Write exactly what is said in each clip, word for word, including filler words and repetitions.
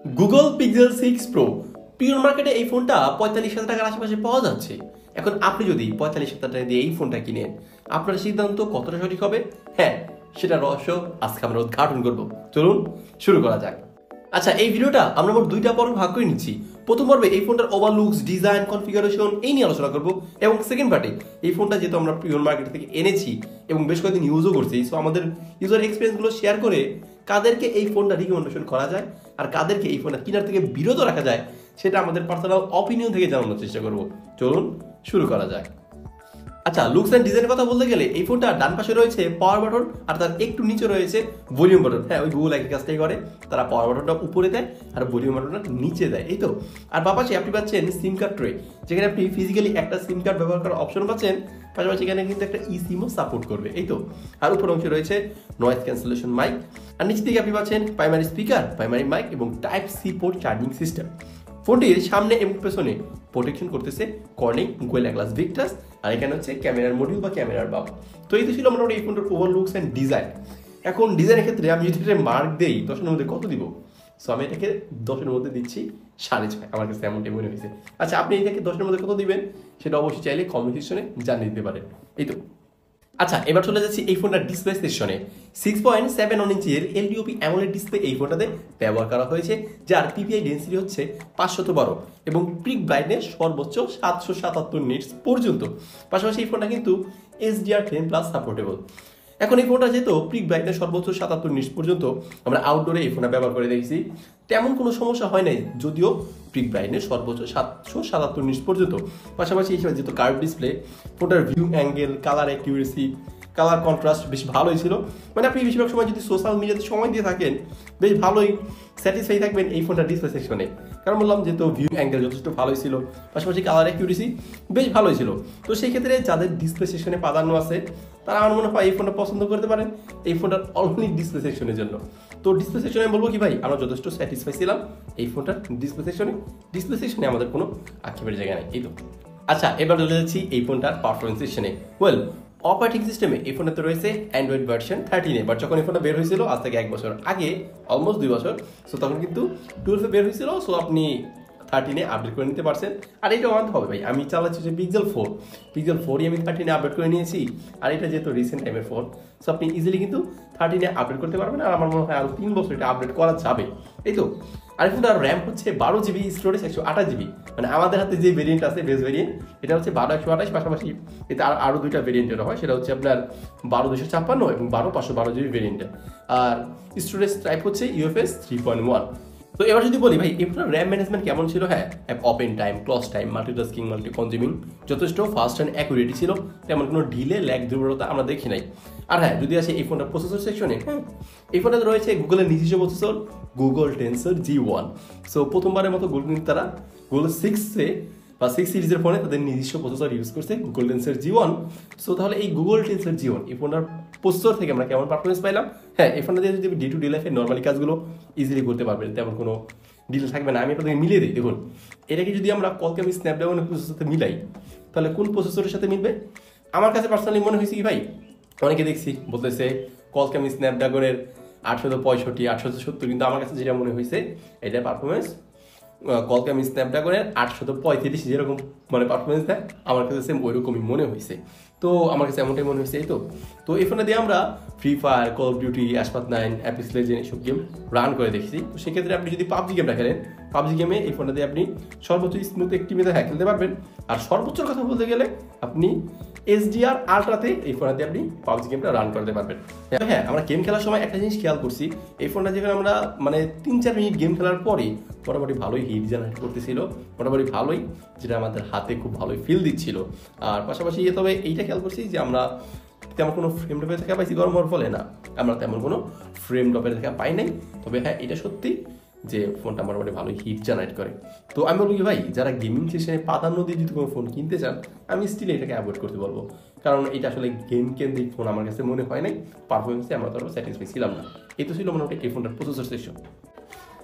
Google Pixel six Pro pure মার্কেটে এই ফোনটা পঁয়তাল্লিশ হাজার টাকার আশেপাশে পাওয়া যাচ্ছে। এখন আপনি যদি পঁয়তাল্লিশ হাজার টাকা দিয়ে এই ফোনটা কিনেন, আপনার সিদ্ধান্ত কতটা সঠিক হবে? হ্যাঁ, সেটা রহস্য আজকে আমরা উদ্ঘাটন করব। চলুন শুরু করা যাক। আচ্ছা, এই ভিডিওটা আমরা মোট দুইটা পর্বে ভাগ করে নিচ্ছি। প্রথম পর্বে এই ফোনটার ওভারলুকস, ডিজাইন, কনফিগারেশন এই নিয়ে আলোচনা করব, এবং সেকেন্ড পার্টে এই ফোনটা যেহেতু আমরা পিওর মার্কেট থেকে এনেছি এবং বেশ কয়েকদিন ইউজও করছি, সো আমাদের ইউজার এক্সপিরিয়েন্সগুলো শেয়ার করে কাদেরকে এই ফোনটা রিকমেন্ডেশন করা যায় আর কাদেরকে এই ফোনটা কেনার থেকে বিরত রাখা যায় সেটা আমাদের পার্সোনাল অপিনিয়ন থেকে জানানোর চেষ্টা করব। চলুন শুরু করা যাক। আচ্ছা, লুকস এন্ড ডিজাইনের কথা বলতে গেলে এই ফোনটা ডান পাশে রয়েছে পাওয়ার বাটন আর তার একটু নিচে রয়েছে ভলিউম বাটন। হ্যাঁ, ওই গুগল একই কাজটাই করে, তারা পাওয়ার বাটনটা উপরে দেয় আর ভলিউম বাটনটা নিচে দেয়, এই তো। আর বাঁ পাশে আপনি পাচ্ছেন সিম কার্ড ট্রে, যেখানে আপনি ফিজিক্যালি একটা সিম কার্ড ব্যবহার করার অপশন পাচ্ছেন, পাশাপাশি এখানে কিন্তু একটা ই সিমও সাপোর্ট করবে, এই তো। আর উপর অংশে রয়েছে নয়েজ ক্যান্সেলেশন মাইক, আর নিচ থেকে আপনি পাচ্ছেন প্রাইমারি স্পিকার, প্রাইমারি মাইক এবং type C port charging system. ফোনটির সামনে এবং পেছনে প্রোটেকশন করতেছে কর্নিং গোয়েলা গ্লাস ভিক্টাস, আর এখানে হচ্ছে ক্যামেরার মডিউল বা ক্যামেরার বাম। তো এই তো ছিল মোটামুটি এই ফোনটার ওভার লুকস অ্যান্ড ডিজাইন। এখন ডিজাইনের ক্ষেত্রে আমি যদি মার্ক দেই দশের মধ্যে কত দিব? সো আমি এটাকে দশের মধ্যে দিচ্ছি সাড়ে ছয়, আমার কাছে এমনটাই মনে হয়েছে। আচ্ছা, আপনি এটাকে দশের মধ্যে কত দিবেন সেটা অবশ্যই চাইলে কমেন্ট সেকশনে জানিয়ে দিতে পারেন, এই তো। আচ্ছা, এবার চলে যাচ্ছি এই ফোনটার ডিসপ্লে সেকশনে। সিক্স পয়েন্ট সেভেন ওয়ান ইঞ্চের এলডিওপি অ্যামোলেড ডিসপ্লে এই ফোনটাতে ব্যবহার করা হয়েছে, যার পিপিআই ডেন্সিটি হচ্ছে পাঁচশত বারো এবং পিক ব্রাইটনেস সর্বোচ্চ সাতশো সাতাত্তর নিটস পর্যন্ত। পাশাপাশি এই ফোনটা কিন্তু এইচডিআর টেন প্লাস সাপোর্টেবল। এখন এই ফোনটা যেহেতু পিক ব্রাইটনেস সর্বোচ্চ সাতাত্তর নিটস পর্যন্ত, আমরা আউটডোরে এই ফোনটা ব্যবহার করে দেখেছি, তেমন কোনো সমস্যা হয় নাই, যদিও পিক ব্রাইটনেস সর্বোচ্চ সাতশো সাতাত্তর নিটস পর্যন্ত। পাশাপাশি এই যেহেতু কার্ভ ডিসপ্লে, ফোনটার view angle, colour accuracy, colour contrast বেশ ভালোই ছিল। মানে আপনি বেশিরভাগ সময় যদি সোশ্যাল মিডিয়াতে সময় দিয়ে থাকেন, বেশ ভালোই স্যাটিসফাই থাকবেন এই ফোনটার ডিসপ্লে সেকশনে। কারণ বললাম যেহেতু ভিউ অ্যাঙ্গেল যথেষ্ট ভালোই ছিল, পাশাপাশি কালার অ্যাকিউরেসি বেশ ভালোই ছিল। তো সেই ক্ষেত্রে যাদের ডিসপ্লে সেকশনে প্রাধান্য আছে তারা আমার মনে হয় এই ফোনটা পছন্দ করতে পারেন এই ফোনটার অনলি ডিসপ্লে সেকশনের জন্য। তো ডিসপ্লে সেকশনে আমি বলবো কি ভাই, আমরা যথেষ্ট স্যাটিসফাই ছিলাম এই ফোনটার ডিসপ্লে সেকশনে। ডিসপ্লে সেকশনে আমাদের কোনো আক্ষেপের জায়গা নেই, এই তো। আচ্ছা, এবার চলে যাচ্ছি এই ফোনটার পারফরমেন্স সেকশনে। ওয়েল, অপারেটিং সিস্টেমে এই ফোনটাতে রয়েছে অ্যান্ড্রয়েড ভার্সন থার্টিনে, বাট যখন এই ফোনটা বের হয়েছিল আজ থেকে এক বছর আগে, অলমোস্ট দুই বছর, সো তখন কিন্তু টুয়েলভে বের হয়েছিল, সো আপনি থার্টিনে আপডেট করে নিতে পারছেন। আর এটা মানতে হবে ভাই, আমি চালাচ্ছি যে পিক্সেল ফোর, পিক্সেল ফোরই আমি থার্টিনে আপডেট করে নিয়েছি, আর এটা যেহেতু রিসেন্ট টাইমের ফোন, সো আপনি ইজিলি কিন্তু থার্টিনে আপডেট করতে পারবেন। আর আমার মনে হয় আরও তিন বছর এটা আপডেট করা যাবে, এই তো। আর ফোনটার র্যাম হচ্ছে বারো জিবি, স্টোরেজ একশো আঠাশ জিবি। মানে আমাদের হাতে যে ভেরিয়েন্ট আছে বেস ভেরিয়েন্ট, এটা হচ্ছে বারো একশো আঠাশ, পাশাপাশি এটা আর আরও দুইটা ভেরিয়েন্টের হয়, সেটা হচ্ছে আপনার বারো দুশো ছাপ্পান্ন এবং বারো পাঁচশো বারো জিবি ভেরিয়েন্টের। আর স্টোরেজ টাইপ হচ্ছে ইউএফএস থ্রি পয়েন্ট ওয়ান। তো এবার যদি বলি ভাই এই ফোনের র্যাম ম্যানেজমেন্ট কেমন ছিল, হ্যাঁ, open time, close time, multitasking, multi consuming যথেষ্ট ফাস্ট অ্যান্ড অ্যাকুরেটি ছিল, তেমন কোনো ডিলে, ল্যাগ, দুর্বলতা আমরা দেখি নাই। আর হ্যাঁ, যদি আসে এই ফোনটার প্রসেসর সেকশনে, হ্যাঁ, এই ফোনটাতে রয়েছে গুগলের নিজস্ব processor Google Tensor G one. So প্রথমবারের মতো গুগল কিন্তু তারা গুগল সিক্সে বা সিক্স সিরিজের ফোনে তাদের নিজস্ব প্রসেসর ইউজ করছে Google Tensor G one. So তাহলে এই গুগল টেন্সর জি ওয়ান এই ফোনটার প্রসেসর থেকে আমরা কেমন পারফরমেন্স পাইলাম? হ্যাঁ, এই ফোনটা দিয়ে যদি ডে টু ডে লাইফে নর্মালি কাজগুলো ইজিলি করতে পারবেন, তেমন কোনো ডিলে থাকবে না। আমি আপনাদের মিলিয়ে দিই, দেখুন এটাকে যদি আমরা কলকামি স্ন্যাপড্রাগনের প্রসেসরের সাথে মিলাই, তাহলে কোন প্রসেসরের সাথে মিলবে? আমার কাছে পার্সোনালি মনে হয়েছে কি ভাই, অনেকে দেখছি বলতেছে কলকামি স্ন্যাপড্রাগনের আটশো পঁয়ষট্টি, আটশো সত্তর, কিন্তু আমার কাছে যেটা মনে হয়েছে এটার পারফরমেন্স কলকামি স্ন্যাপড্রাগনের আটশো পঁয়ত্রিশ যেরকম মানে পারফরমেন্স দেয়, আমার কাছে সেম ওইরকমই মনে হয়েছে। তো আমার কাছে এমনটাই মনে হয়েছে, এই তো। তো এই ফোনে দিয়ে আমরা Free Fire, call of duty, Asphalt nine, Apex Legends এইসব গেম রান করে দেখছি। তো সেক্ষেত্রে আপনি যদি পাবজি গেমটা খেলেন, পাবজি গেমে এই ফোনটা দিয়ে আপনি সর্বোচ্চ স্মুথ একটিভিতে হ্যাঁ খেলতে পারবেন। আর সর্বোচ্চ কথা বলতে গেলে আপনি এইচডিআর আলট্রাতে এই ফোনটাতে আপনি পাবজি গেমটা রান করতে পারবেন। হ্যাঁ, আমরা গেম খেলার সময় একটা জিনিস খেয়াল করছি, এই ফোনটা যেখানে আমরা মানে তিন চার মিনিট গেম খেলার পরে মোটামুটি ভালোই হিট জেনারেট করতেছিল, মোটামুটি ভালোই, যেটা আমাদের হাতে খুব ভালোই ফিল দিচ্ছিল। আর পাশাপাশি তবে এইটা খেয়াল করছি যে আমরা তেমন কোনো ফ্রেম ড্রপের দেখা পাইছি গরম হওয়ার ফলে না, আমরা তেমন কোনো ফ্রেম ড্রপের দেখা পাই নাই। তবে হ্যাঁ, এটা সত্যি যে ফোনটা মোটামুটি ভালোই হিট জেনারেট করে। তো আমি বলবো কি ভাই, যারা গেমিং সেশনে প্রাধান্য দিয়ে যদি কোনো ফোন কিনতে চান, আমি স্টিল এটাকে অ্যাভয়েড করতে বলবো, কারণ এটা আসলে গেম কেন্দ্রিক ফোন আমার কাছে মনে হয় নাই, পারফরমেন্সে আমরা তরফ স্যাটিসফাই ছিলাম না। এই তো ছিল মোটামুটি এই ফোনটার প্রসেসর সেকশন।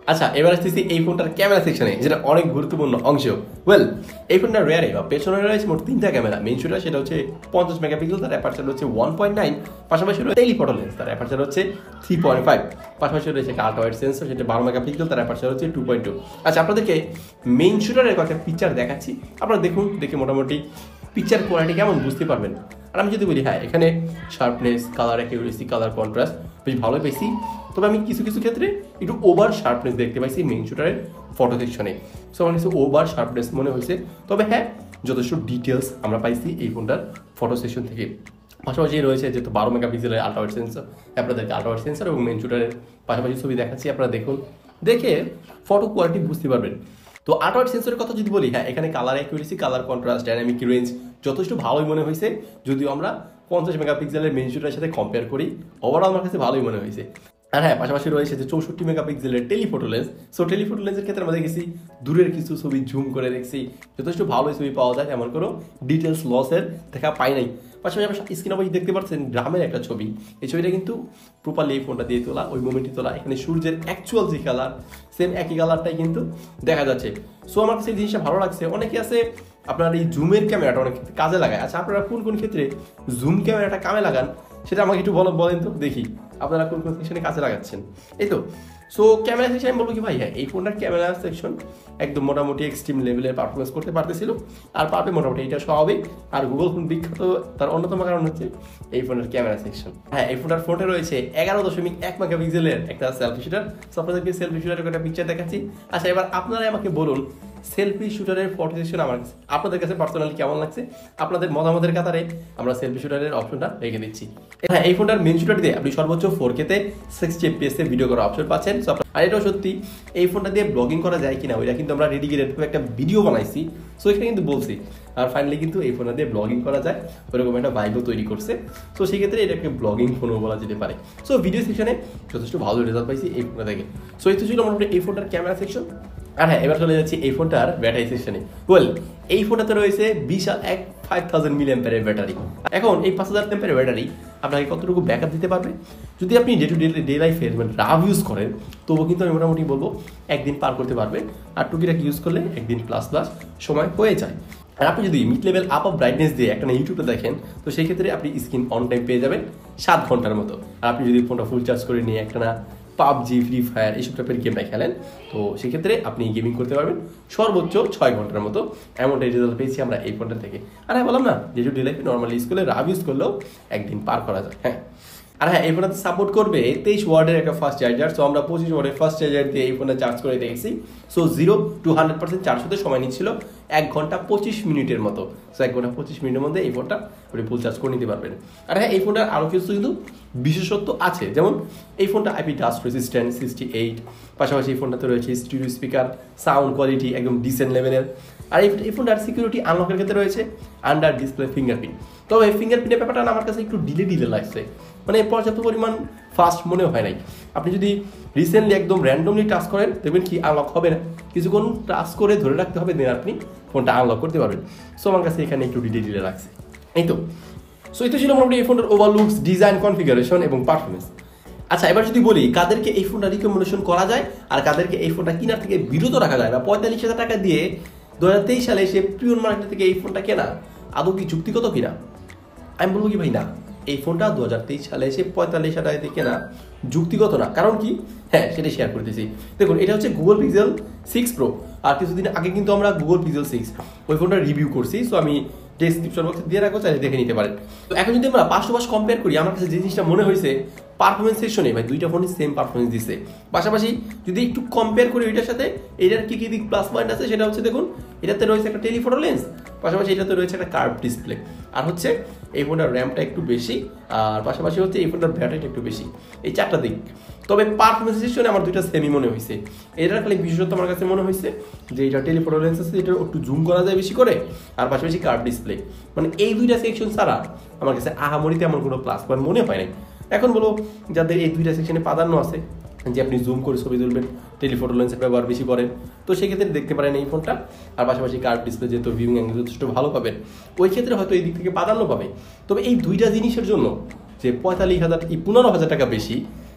আচ্ছা, এবার আসতেছি এই ফোনটার ক্যামেরা সেকশনে, যেটা অনেক গুরুত্বপূর্ণ অংশ। ওয়েল, এই ফোনটার রেয়ারে বা পেছনে রয়েছে মোট তিনটা ক্যামেরা। মেইন শুটার সেটা হচ্ছে পঞ্চাশ মেগাপিক্সেল, তার অ্যাপারচার হচ্ছে ওয়ান পয়েন্ট নাইন, পাশাপাশি রয়েছে টেলিফটো লেন্স, তার অ্যাপারচার হচ্ছে থ্রি পয়েন্ট ফাইভ, পাশাপাশি রয়েছে আল্ট্রা ওয়াইড সেন্সর, সেটা বারো মেগাপিক্সেল, তার অ্যাপারচার হচ্ছে টু পয়েন্ট টু। আচ্ছা, আপনাদেরকে মেইন শুটারের কয়েকটা পিকচার দেখাচ্ছি, আপনারা দেখুন, দেখে মোটামুটি পিকচার কোয়ালিটি কেমন বুঝতে পারবেন। আর আমি যদি বলি, হ্যাঁ, এখানে sharpness, colour accuracy, colour contrast বেশ ভালোই পেয়েছি। তবে আমি কিছু কিছু ক্ষেত্রে একটু ওভার শার্পনেস দেখতে পাইছি মেইন শুটারের ফটো সেকশনে। সো আমার কিছু ওভার শার্পনেস মনে হয়েছে। তবে হ্যাঁ, যথেষ্ট ডিটেলস আমরা পাইছি এই ফোনটার ফটো সেকশন থেকে। পাশাপাশি রয়েছে যেহেতু বারো মেগাপিক্সেলের আল্ট্রা ওয়াইড সেন্সর, আপনাদেরকে আল্ট্রা ওয়াইড সেন্সর এবং মেইন শুটারের পাশাপাশি ছবি দেখাচ্ছি, আপনারা দেখুন, দেখে ফটো কোয়ালিটি বুঝতে পারবেন। তো আল্ট্রা ওয়াইড সেন্সরের কথা যদি বলি, হ্যাঁ, এখানে colour accuracy, colour contrast, dynamic range যথেষ্ট ভালোই মনে হয়েছে। যদিও আমরা পঞ্চাশ মেগাপিক্সেলের মেইন শুটারের সাথে কম্পেয়ার করি, ওভারঅল আমার কাছে ভালোই মনে হয়েছে। আর হ্যাঁ, পাশাপাশি রয়েছে যে চৌষট্টি মেগাপিক্সেলের টেলিফটো লেন্স। সো টেলিফটো লেন্সের ক্ষেত্রে আমরা দেখেছি দূরের কিছু ছবি জুম করে দেখছি, যথেষ্ট ভালোই ছবি পাওয়া যায়, এমন কোনো ডিটেলস লসের দেখা পাই নাই। পাশাপাশি আপনার স্ক্রিনে আপনি দেখতে পাচ্ছেন গ্রামের একটা ছবি। এই ছবিটা কিন্তু প্রপারলি এই ফোনটা দিয়ে তোলা, ওই মোমেন্টে তোলা। এখানে সূর্যের অ্যাকচুয়াল যে কালার, সেম একই কালারটাই কিন্তু দেখা যাচ্ছে। সো আমার কাছে এই জিনিসটা ভালো লাগছে। অনেকে আছে আপনার এই জুমের ক্যামেরাটা অনেক কাজে লাগায়। আচ্ছা, আপনারা কোন কোন ক্ষেত্রে জুম ক্যামেরাটা কামে লাগান সেটা আমাকে একটু বলো, বলেন তো দেখি আপনারা কোন কোন সেকশনে কাজে লাগাচ্ছেন। এই তো সো ক্যামেরা সেকশন আমি বলবো কি ভাই, হ্যাঁ, এই ফোনটার ক্যামেরা সেকশন একদম মোটামুটি এক্সট্রিম লেভেলের পারফরমেন্স করতে পারতেছিল, আর পারবে মোটামুটি, এটা স্বাভাবিক। আর গুগল ফোন বিখ্যাত তার অন্যতম কারণ হচ্ছে এই ফোনের ক্যামেরা সেকশন। হ্যাঁ, এই ফোনটার ফোনে রয়েছে এগারো দশমিক এক মেগাপিক্সেলের একটা সেলফি শুটার। সো আপনাদেরকে সেলফি শুটারের একটা পিকচার দেখাচ্ছি। আচ্ছা, এবার আপনারা আমাকে বলুন সেলফি শুটারের ফটো সেকশন আমার কাছে আপনাদের কাছে পার্সোনালি কেমন লাগছে। আপনাদের মতামতের কাতারে আমরা সেলফি শুটারের অপশনটা রেখে দিচ্ছি। হ্যাঁ, এই ফোনটার মেইন শুটার দিয়ে আপনি সর্বোচ্চ ফোর কে তে সিক্সটি এফপিএস এ ভিডিও করার অপশন পাচ্ছেন। আর এটাও সত্যি, এই ফোনটা দিয়ে ব্লগিং করা যায় কিনা ওইটা কিন্তু আমরা ডেডিকেটেড একটা ভিডিও বানাইছি। সো এখানে কিন্তু বলছি, আর ফাইনালি কিন্তু এই ফোনটা দিয়ে ব্লগিং করা যায়, ওইরকম একটা ভাইবও তৈরি করছে। সো সেক্ষেত্রে এটাকে ব্লগিং ফোনও বলা যেতে পারে। সো ভিডিও সেকশনে যথেষ্ট ভালো রেজাল্ট পাইছি এই ফোনটা থেকে। সো এই তো ছিল মোটামুটি এই ফোনটার ক্যামেরা সেকশন। আর হ্যাঁ, এবার চলে যাচ্ছি এই ফোনটার ব্যাটারি সেকশনে। ওয়েল, এই ফোনটাতে রয়েছে বিশাল এক ফাইভ থাউজেন্ড মিলি অ্যাম্পিয়ারের ব্যাটারি। এখন এই পাঁচ হাজার অ্যাম্পিয়ারের ব্যাটারি আপনাকে কতটুকু ব্যাকআপ দিতে পারবে? যদি আপনি ডে টু ডে ডে লাইফে মানে রাফ ইউজ করেন, তবুও কিন্তু আমি মোটামুটি বলবো একদিন পার করতে পারবে। আর টুকিটাকি ইউজ করলে একদিন প্লাস প্লাস সময় হয়ে যায়। আর আপনি যদি mid level up of brightness দিয়ে একটা ইউটিউবটা দেখেন, তো সেই ক্ষেত্রে আপনি স্ক্রিন অন টাইম পেয়ে যাবেন সাত ঘন্টার মতো। আর আপনি যদি ফোনটা ফুল চার্জ করে নিয়ে একটা না পাবজি, ফ্রি ফায়ার এইসব টাইপের গেমটা খেলেন, তো সেক্ষেত্রে আপনি গেমিং করতে পারবেন সর্বোচ্চ ছয় ঘন্টার মতো। এমনটাই রেজাল্ট পেয়েছি আমরা এই ফোনটা থেকে। আর হ্যাঁ, বললাম না যে ডে লাইফে নর্মালি স্কুলে রাফ ইউজ করলেও একদিন পার করা যায়। হ্যাঁ, আর হ্যাঁ, এই ফোনটাতে সাপোর্ট করবে তেইশ ওয়ার্ডের একটা ফাস্ট চার্জার। সো আমরা পঁচিশ ওয়ার্ডের ফাস্ট চার্জার দিয়ে এই ফোনটা চার্জ করে দেখেছি। So zero to hundred percent charge হতে সময় নিচ্ছিল এক ঘন্টা পঁচিশ মিনিটের মতো। সো এক ঘন্টা পঁচিশ মিনিটের মধ্যে এই ফোনটা আপনি ফুল চার্জ করে নিতে পারবেন। আর হ্যাঁ, এই ফোনটার আরও কিছু কিন্তু বিশেষত্ব আছে, যেমন এই ফোনটা IP dust resistant sixty eight, পাশাপাশি এই ফোনটাতে রয়েছে স্টুডিও স্পিকার, সাউন্ড কোয়ালিটি একদম ডিসেন্ট লেভেলের। আর এই ফোনটার সিকিউরিটি আনলকের ক্ষেত্রে রয়েছে আন্ডার ডিসপ্লে ফিঙ্গারপ্রিন্ট। তবে এই ফিঙ্গারপ্রিন্টের ব্যাপারটা আমার কাছে একটু ডিলে ডিলে লাগছে, মানে পর্যাপ্ত পরিমাণ ফাস্ট মনে হয় নাই। আপনি যদি রিসেন্টলি একদম র্যান্ডমলি টাচ করেন, দেখবেন কি আনলক হবে না, কিছুক্ষণ টাচ করে ধরে রাখতে হবে, দেন আপনি ফোনটা আনলক করতে পারবেন। সো আমার কাছে এখানে একটু ডিলে ডিলে লাগছে। এই তো সো এই তো ছিল মোটামুটি এই ফোনটার ওভারলুকস, ডিজাইন, কনফিগারেশন এবং পারফরমেন্স। আচ্ছা, এবার যদি বলি কাদেরকে এই ফোনটা রিকমেন্ডেশন করা যায় আর কাদেরকে এই ফোনটা কেনার থেকে বিরত রাখা যায়, বা পঁয়তাল্লিশ হাজার টাকা দিয়ে দু হাজার তেইশ সালে এসে প্রিয়ন মার্কেট থেকে এই ফোনটা কেনা আদৌ কি যুক্তিগত কিনা, আমি বলবো কি ভাই না, এই ফোনটা দু হাজার তেইশ সালে এসে পঁয়তাল্লিশ হাজার টাকা দিয়ে কেনা যুক্তিগত না। কারণ কি, হ্যাঁ, সেটা শেয়ার করতেছি। দেখুন, এটা হচ্ছে গুগল পিক্সেল সিক্স প্রো। আর কিছুদিন আগে কিন্তু আমরা গুগল পিক্সেল সিক্স ওই ফোনটা রিভিউ করছি। সো আমি ডেসক্রিপশন বক্সে দিয়ে রাখবো, চাইলে দেখে নিতে পারেন। তো এখন যদি আমরা পাঁচ টু পাঁচ কম্পেয়ার করি, আমার কাছে যে জিনিসটা মনে হয়েছে পারফরমেন্স সেকশনে ভাই দুইটা ফোনই সেম পারফরমেন্স দিচ্ছে। পাশাপাশি যদি একটু কম্পেয়ার করি ওইটার সাথে, এটার কি কি দিক প্লাস পয়েন্ট আছে সেটা হচ্ছে, দেখুন, এটাতে রয়েছে একটা টেলিফটো লেন্স, পাশাপাশি এটাতে রয়েছে একটা কার্ভ ডিসপ্লে, আর হচ্ছে এই ফোনটার র্যামটা একটু বেশি, আর পাশাপাশি হচ্ছে এই ফোনটার ব্যাটারিটা একটু বেশি। এই চারটা দিক। তবে পারফরমেন্স সেকশনে আমার দুইটা সেমি মনে হয়েছে। এটার খালি বিশেষত্ব আমার কাছে মনে হয়েছে যে এটা টেলিফটো লেন্স আছে, এটা একটু জুম করা যায় বেশি করে, আর পাশাপাশি কার্ভ ডিসপ্লে। মানে এই দুইটা সেকশন ছাড়া আমার কাছে আহামরিতে এমন কোনো প্লাস পয়েন্ট মনে হয় নাই। এখন বলো যাদের এই দুইটা সেকশনে প্রাধান্য আছে, যে আপনি জুম করে ছবি তুলবেন, টেলিফটো লেন্সের ব্যবহার বেশি করেন, তো সেক্ষেত্রে দেখতে পারেন এই ফোনটা। আর পাশাপাশি কার্ভ ডিসপ্লে যেহেতু ভিউইং অ্যাঙ্গেল যথেষ্ট ভালো পাবেন, ওই ক্ষেত্রে হয়তো এই দিক থেকে প্রাধান্য পাবে। তবে এই দুইটা জিনিসের জন্য যে পঁয়তাল্লিশ হাজার এই পনেরো হাজার টাকা বেশি,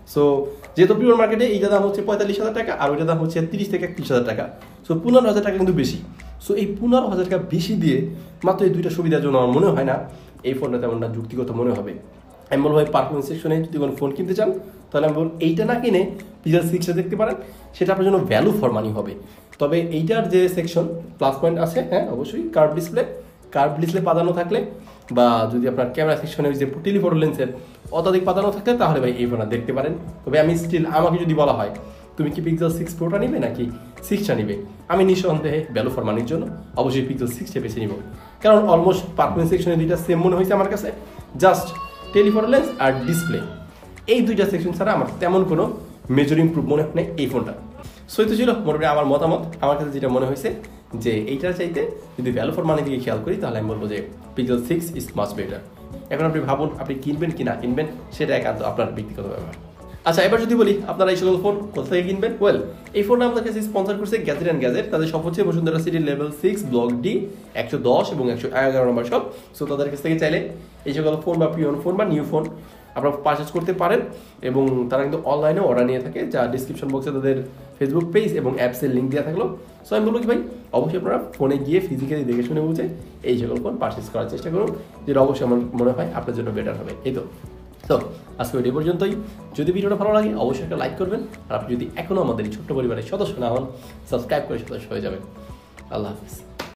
সো যেহেতু পিওর মার্কেটে এইটা দাম হচ্ছে পঁয়তাল্লিশ হাজার টাকা আর ওইটার দাম হচ্ছে তিরিশ থেকে একত্রিশ হাজার টাকা, সো পনেরো হাজার টাকা কিন্তু বেশি। সো এই পনেরো হাজার টাকা বেশি দিয়ে মাত্র এই দুইটা সুবিধার জন্য আমার মনে হয় না এই ফোনটা তেমনটা যুক্তিগত মনে হবে। আমি বলবো ভাই পারফরমেন্স সেকশনে যদি কোনো ফোন কিনতে চান তাহলে আমি বলবো এইটা না কিনে পিক্সেল সিক্সটা দেখতে পারেন, সেটা আপনার জন্য ভ্যালু ফর মানি হবে। তবে এইটার যে সেকশন প্লাস পয়েন্ট আছে, হ্যাঁ অবশ্যই কার্ভ ডিসপ্লে, কার্ভ ডিসপ্লে পাতানো থাকলে বা যদি আপনার ক্যামেরা সেকশনে যে টেলিফোটো লেন্সের অত্যাধিক পাতানো থাকলে তাহলে ভাই এই ফোনটা দেখতে পারেন। তবে আমি স্টিল আমাকে যদি বলা হয় তুমি কি পিক্সেল সিক্স প্রোটা নিবে নাকি সিক্সটা নিবে, আমি নিঃসন্দেহে ভ্যালু ফর মানির জন্য অবশ্যই পিক্সেল সিক্সটা বেছে নিব, কারণ অলমোস্ট পারফরমেন্স সেকশনে দুইটা সেম মনে হয়েছে আমার কাছে, জাস্ট টেলিফোটো লেন্স আর ডিসপ্লে এই দুইটা সেকশন ছাড়া আমার তেমন কোনো মেজর ইমপ্রুভ মনে হয় না এই ফোনটা। সো এই তো ছিল মোটামুটি আমার মতামত। আমার কাছে যেটা মনে হয়েছে যে এইটার চাইতে যদি ভ্যালু ফর মানি দিকে খেয়াল করি তাহলে আমি বলবো যে Pixel six is much better. এখন আপনি ভাবুন আপনি কিনবেন কি না কিনবেন, সেটা একান্ত আপনার ব্যক্তিগত ব্যাপার। আচ্ছা এবার যদি বলি আপনারা এই সকল ফোন কোথা থেকে কিনবেন, ওয়েল এই ফোনটা আপনার কাছে স্পন্সর করছে গ্যাজেট অ্যান্ড গ্যাজেট, তাদের সব হচ্ছে Bashundhara City level six block D একশো দশ এবং একশো এগারো নম্বর সব। সো তাদের কাছ থেকে চাইলে এই সকল ফোন বা প্রিয়ন ফোন বা নিউ ফোন আপনারা পারচেজ করতে পারেন এবং তারা কিন্তু অনলাইনে অর্ডার নিয়ে থাকে, যা ডিসক্রিপশন বক্সে তাদের ফেসবুক পেজ এবং অ্যাপসের লিঙ্ক দেওয়া থাকলো। সো আমি বলবো কি ভাই অবশ্যই আপনারা ফোনে গিয়ে ফিজিক্যালি দেখে শুনে বুঝে এই সকল ফোন পারচেজ করার চেষ্টা করুন, যেটা অবশ্যই আমার মনে হয় আপনার জন্য বেটার হবে। এই তো তো আজকে ভিডিও পর্যন্তই। যদি ভিডিওটা ভালো লাগে অবশ্যই একটা লাইক করবেন, আর আপনি যদি এখনও আমাদের এই ছোট্ট পরিবারের সদস্য না হন সাবস্ক্রাইব করে সদস্য হয়ে যাবেন। আল্লাহ হাফিজ।